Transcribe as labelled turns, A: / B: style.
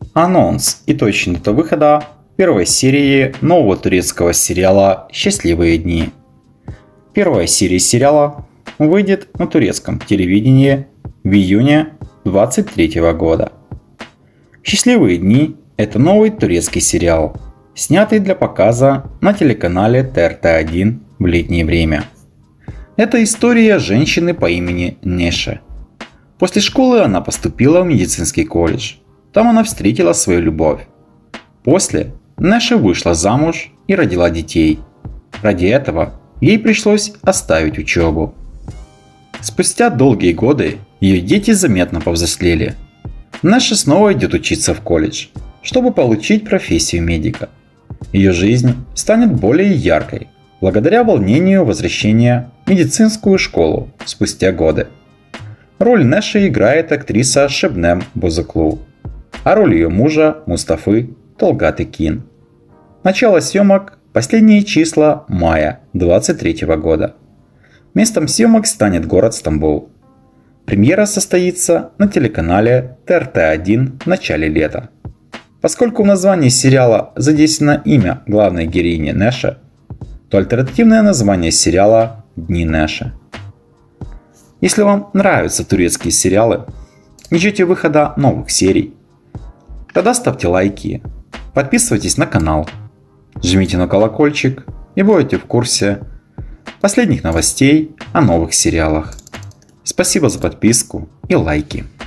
A: Анонс и точная дата выхода первой серии нового турецкого сериала «Счастливые дни». Первая серия сериала выйдет на турецком телевидении в июне 2023 года. «Счастливые дни» – это новый турецкий сериал, снятый для показа на телеканале ТРТ-1 в летнее время. Это история женщины по имени Неше. После школы она поступила в медицинский колледж. Там она встретила свою любовь. После Неше вышла замуж и родила детей. Ради этого ей пришлось оставить учебу. Спустя долгие годы ее дети заметно повзрослели. Неше снова идет учиться в колледж, чтобы получить профессию медика. Ее жизнь станет более яркой благодаря волнению возвращения в медицинскую школу спустя годы. Роль Неше играет актриса Шебнем Бозоклу, а роль ее мужа Мустафы Толгат Экин. Начало съемок – последние числа мая 2023 года. Местом съемок станет город Стамбул. Премьера состоится на телеканале ТРТ-1 в начале лета. Поскольку в названии сериала задействовано имя главной героини Неше, то альтернативное название сериала – Дни Неше. Если вам нравятся турецкие сериалы, не ждете выхода новых серий, тогда ставьте лайки, подписывайтесь на канал, жмите на колокольчик и будете в курсе последних новостей о новых сериалах. Спасибо за подписку и лайки.